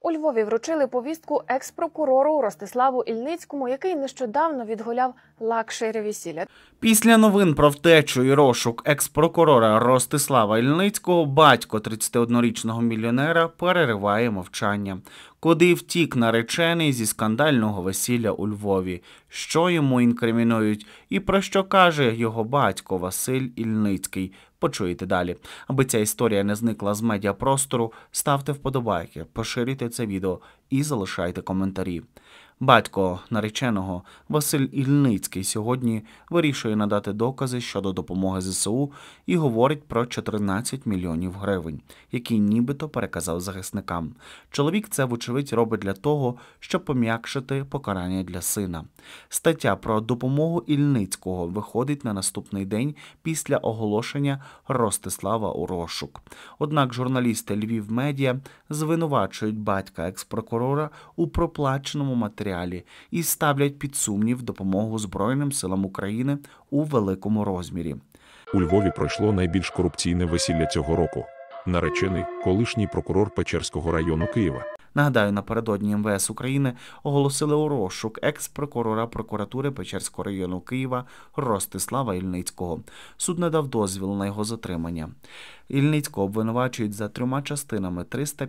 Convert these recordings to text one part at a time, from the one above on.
У Львові вручили повістку екс-прокурору Ростиславу Ільницькому, який нещодавно відгуляв лакшері весілля. Після новин про втечу і розшук екс-прокурора Ростислава Ільницького батько 31-річного мільйонера перериває мовчання. Куди втік наречений зі скандального весілля у Львові, що йому інкримінують і про що каже його батько Василь Ільницький. Почуєте далі. Аби ця історія не зникла з медіапростору, ставте вподобайки, поширюйте це відео і залишайте коментарі. Батько нареченого Василь Ільницький сьогодні вирішує надати докази щодо допомоги ЗСУ і говорить про 14 мільйонів гривень, які нібито переказав захисникам. Чоловік це, вочевидь, робить для того, щоб пом'якшити покарання для сина. Стаття про допомогу Ільницького виходить на наступний день після оголошення Ростислава у розшук. Однак журналісти Львів Медіа звинувачують батька екс-прокурора у проплаченому матеріалі і ставлять під сумнів допомогу Збройним силам України у великому розмірі. У Львові пройшло найбільш корупційне весілля цього року. Наречений – колишній прокурор Печерського району Києва. Нагадаю, напередодні МВС України оголосили у розшук екс-прокурора прокуратури Печерського району Києва Ростислава Ільницького. Суд надав дозвіл на його затримання. Ільницького обвинувачують за 3 частинами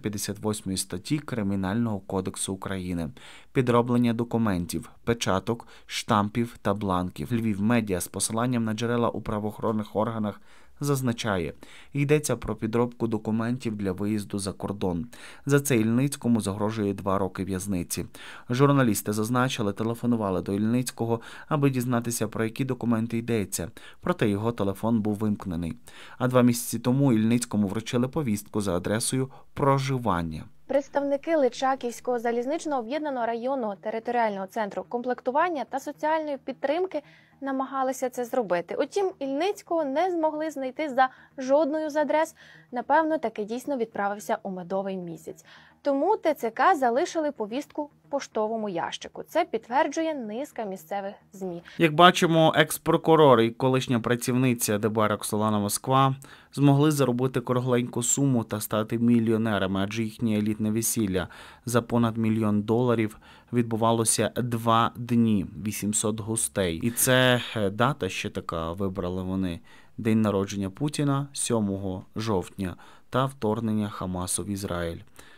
358 статті Кримінального кодексу України: підроблення документів, печаток, штампів та бланків. Львів Медіа з посиланням на джерела у правоохоронних органах зазначає, йдеться про підробку документів для виїзду за кордон. За це Ільницькому загрожує 2 роки в'язниці. Журналісти зазначили, телефонували до Ільницького, аби дізнатися, про які документи йдеться. Проте його телефон був вимкнений. А 2 місяці тому Ільницькому вручили повістку за адресою проживання. Представники Личаківського залізничного об'єднаного районного територіального центру комплектування та соціальної підтримки намагалися це зробити. Утім, Ільницького не змогли знайти за жодною з адрес. Напевно, таки дійсно відправився у медовий місяць. Тому ТЦК залишили повістку в поштовому ящику. Це підтверджує низка місцевих ЗМІ. Як бачимо, екс-прокурор і колишня працівниця ДБР Роксолана Москва змогли заробити кругленьку суму та стати мільйонерами, адже їхнє елітне весілля за понад $1 мільйон відбувалося 2 дні, 800 гостей. І це дата ще така, вибрали вони: день народження Путіна 7 жовтня та вторгнення Хамасу в Ізраїль.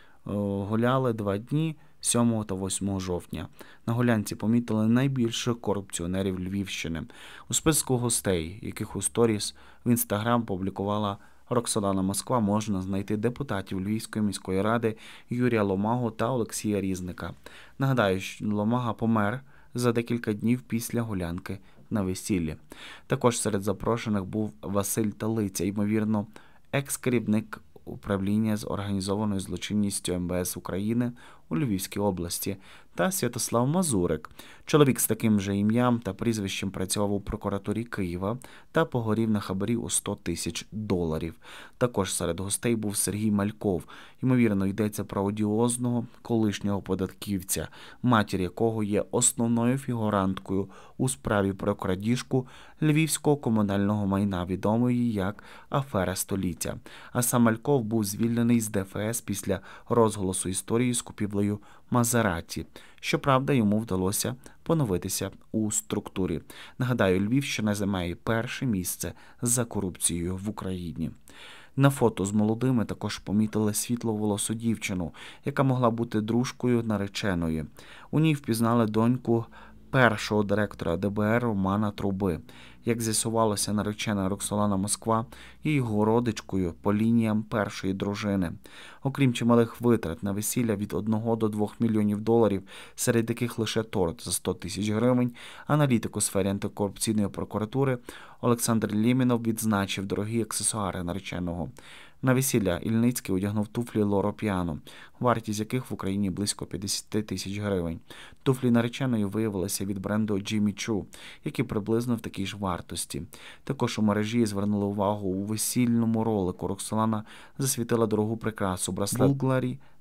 Гуляли 2 дні, 7 та 8 жовтня. На гулянці помітили найбільших корупціонерів Львівщини. У списку гостей, яких у сторіс в Інстаграм публікувала Роксолана Москва, можна знайти депутатів Львівської міської ради Юрія Ломагу та Олексія Різника. Нагадаю, що Ломага помер за декілька днів після гулянки на весіллі. Також серед запрошених був Василь Талиця, ймовірно, екс-керівник управління з організованою злочинністю МВС України у Львівській області, та Святослав Мазурик. Чоловік з таким же ім'ям та прізвищем працював у прокуратурі Києва та погорів на хабарі у $100 000. Також серед гостей був Сергій Мальков. Ймовірно, йдеться про одіозного колишнього податківця, матір якого є основною фігуранткою у справі про крадіжку львівського комунального майна, відомої як «Афера століття». А сам Мальков був звільнений з ДФС після розголосу історії з купівлею Мазераті. Щоправда, йому вдалося поновитися у структурі. Нагадаю, Львівщина займає 1-е місце за корупцією в Україні. На фото з молодими також помітили світловолосу дівчину, яка могла бути дружкою нареченої. У ній впізнали доньку першого директора ДБР Романа Труби. Як з'ясувалося, наречена Роксолана Москва є його родичкою по лініям першої дружини. Окрім чималих витрат на весілля від 1 до 2 мільйонів доларів, серед яких лише торт за 100 000 гривень, аналітик у сфері антикорупційної прокуратури Олександр Лємінов відзначив дорогі аксесуари нареченого. На весілля Ільницький одягнув туфлі Лоро Піано, вартість яких в Україні близько 50 000 гривень. Туфлі нареченої виявилися від бренду Jimmy Choo, які приблизно в такій ж вартості. Також у мережі звернули увагу: у весільному ролику Роксолана засвітила дорогу прикрасу браслет Булгарі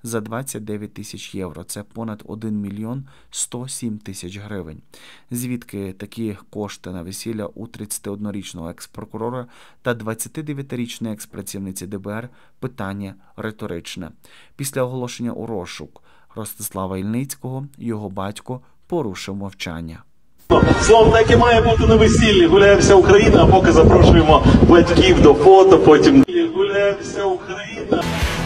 за 29 тисяч євро. Це понад 1 мільйон 107 тисяч гривень. Звідки такі кошти на весілля у 31-річного екс-прокурора та 29-річної екс-працівниці ДБР – питання риторичне. Після оголошення у розшук Ростислава Ільницького його батько порушив мовчання. Словом, так і має бути на весіллі. Гуляє вся Україна, а поки запрошуємо батьків до фото, потім гуляє вся Україна.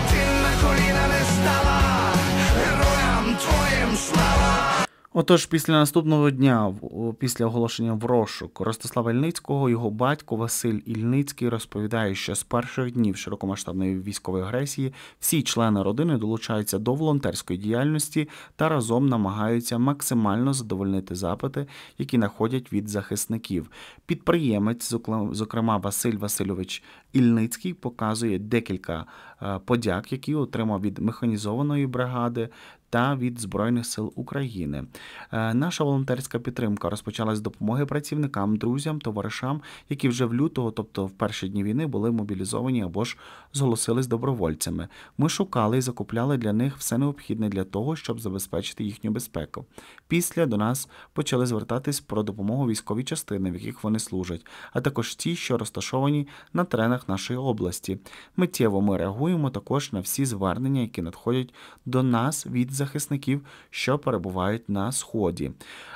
Отож, після наступного дня, після оголошення в розшук Ростислава Ільницького, його батько Василь Ільницький розповідає, що з перших днів широкомасштабної військової агресії всі члени родини долучаються до волонтерської діяльності та разом намагаються максимально задовольнити запити, які надходять від захисників. Підприємець, зокрема Василь Васильович Ільницький, показує декілька подяк, які отримав від механізованої бригади та від Збройних сил України. Наша волонтерська підтримка розпочалась з допомоги працівникам, друзям, товаришам, які вже в лютого, тобто в перші дні війни, були мобілізовані або ж зголосились добровольцями. Ми шукали і закупляли для них все необхідне для того, щоб забезпечити їхню безпеку. Після до нас почали звертатись про допомогу військові частини, в яких вони служать, а також ті, що розташовані на теренах нашої області. Миттєво ми реагуємо також на всі звернення, які надходять до нас від захисників, що перебувають на Сході.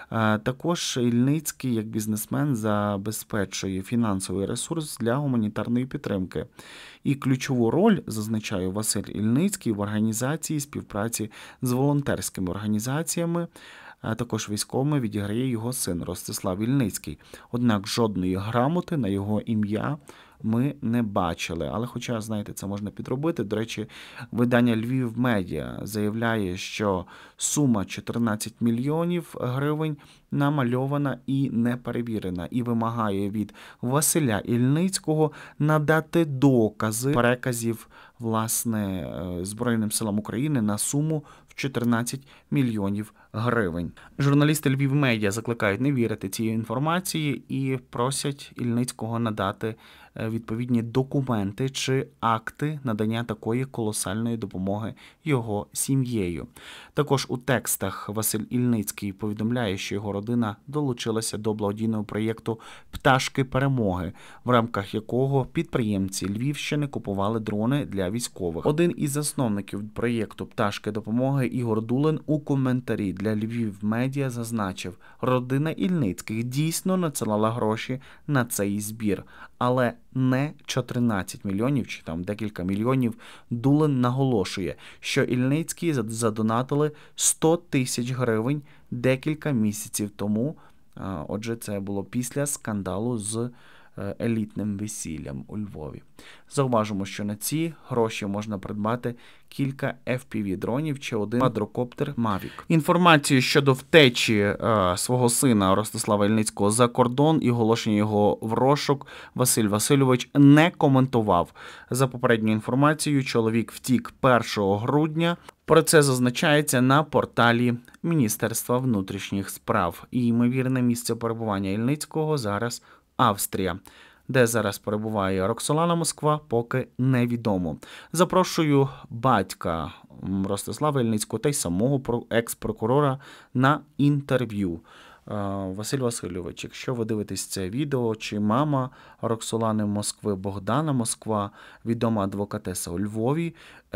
Також Ільницький, як бізнесмен, забезпечує фінансовий ресурс для гуманітарної підтримки. І ключову роль, зазначає Василь Ільницький, в організації співпраці з волонтерськими організаціями, а також військовими, відіграє його син Ростислав Ільницький. Однак жодної грамоти на його ім'я ми не бачили. Але хоча, знаєте, це можна підробити. До речі, видання Львів Медіа заявляє, що сума 14 мільйонів гривень намальована і не перевірена. І вимагає від Василя Ільницького надати докази переказів, власне, Збройним силам України на суму в 14 мільйонів гривень. Журналісти Львів Медіа закликають не вірити цій інформації і просять Ільницького надати відповідні документи чи акти надання такої колосальної допомоги його сім'єю. Також у текстах Василь Ільницький повідомляє, що його родина долучилася до благодійного проєкту «Пташки перемоги», в рамках якого підприємці Львівщини купували дрони для військових. Один із засновників проєкту «Пташки допомоги» Ігор Дулин у коментарі для Львів Медіа зазначив, родина Ільницьких дійсно надсилала гроші на цей збір, але не 14 мільйонів чи там декілька мільйонів. Дулин наголошує, що Ільницькі задонатили 100 тисяч гривень декілька місяців тому. Отже, це було після скандалу з елітним весіллям у Львові. Зауважимо, що на ці гроші можна придбати кілька FPV-дронів чи один квадрокоптер Mavic. Інформацію щодо втечі свого сина Ростислава Ільницького за кордон і оголошення його в розшук Василь Васильович не коментував. За попередньою інформацією, чоловік втік 1 грудня. Про це зазначається на порталі Міністерства внутрішніх справ. І ймовірне місце перебування Ільницького зараз Австрія. Де зараз перебуває Роксолана Москва, поки невідомо. Запрошую батька Ростислава Ільницького та й самого екс-прокурора на інтерв'ю. Василь Васильович, якщо ви дивитесь це відео, чи мама Роксолани Москви Богдана Москва, відома адвокатеса у Львові,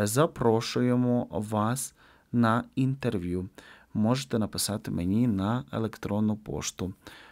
запрошуємо вас на інтерв'ю. Можете написати мені на електронну пошту.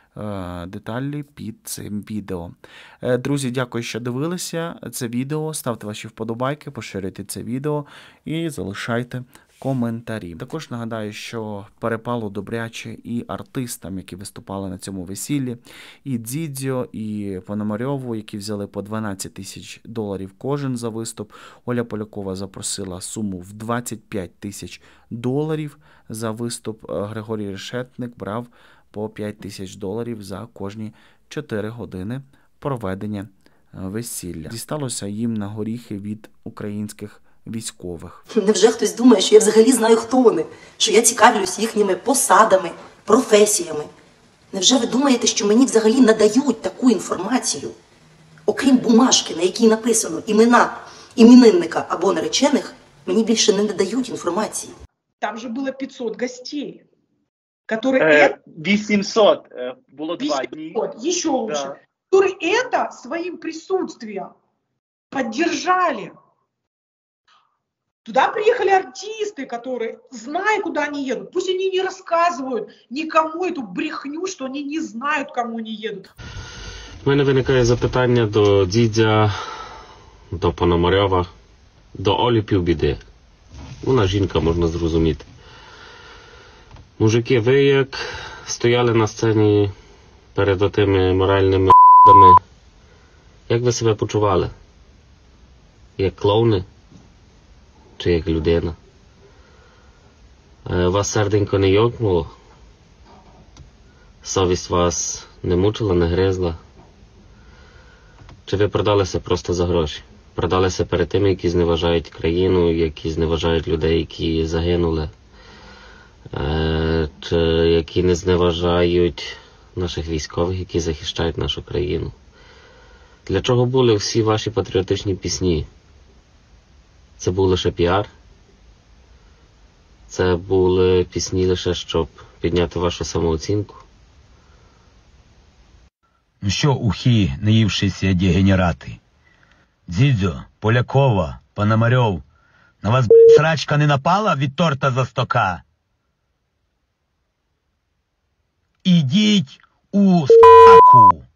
Деталі під цим відео. Друзі, дякую, що дивилися це відео. Ставте ваші вподобайки, поширюйте це відео і залишайте коментарі. Також нагадаю, що перепало добряче і артистам, які виступали на цьому весіллі, і Дзідзьо, і Пономарьову, які взяли по 12 тисяч доларів кожен за виступ. Оля Полякова запросила суму в 25 тисяч доларів за виступ. Григорій Решетник брав по 5 тисяч доларів за кожні 4 години проведення весілля. Дісталося їм на горіхи від українських військових. Невже хтось думає, що я взагалі знаю, хто вони? Що я цікавлюсь їхніми посадами, професіями? Невже ви думаєте, що мені взагалі надають таку інформацію? Окрім бумажки, на якій написано імена іменинника або наречених, Мені більше не надають інформації. Там же было 500 гостей, которые 800 було 2 дні. еще лучше, которые это своим присутствием поддержали. Туда приехали артисты, которые, зная, куда они едут, пусть они не рассказывают никому эту брехню, что они не знают, кому они едут. У мене виникає запитання до Дзідзя, до Пономарьова, до Олі півбіди. Вона жінка, можна зрозуміти. Мужики, ви як стояли на сцені перед отими моральними ***дами, як ви себе почували? Як клоуни? Чи як людина? Вас серденько не йокнуло? Совість вас не мучила, не гризла? Чи ви продалися просто за гроші? Продалися перед тими, які зневажають країну, які зневажають людей, які загинули? Чи які не зневажають наших військових, які захищають нашу країну? Для чого були всі ваші патріотичні пісні? Це був лише піар? Це були пісні лише, щоб підняти вашу самооцінку? Ну що, ухи, наївшися дегенерати? Дзідзьо, Полякова, Пономарьов, на вас, блядь, срачка не напала від торта за 100к? Ідіть у с**ку!